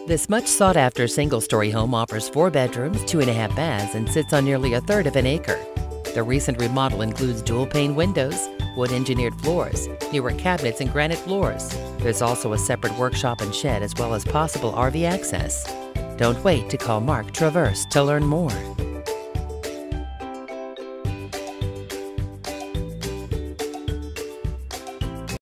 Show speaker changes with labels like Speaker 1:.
Speaker 1: This much sought-after single-story home offers 4 bedrooms, 2.5 baths, and sits on nearly a third of an acre. The recent remodel includes dual-pane windows, wood-engineered floors, newer cabinets, and granite floors. There's also a separate workshop and shed, as well as possible RV access. Don't wait to call Marc Traverse to learn more.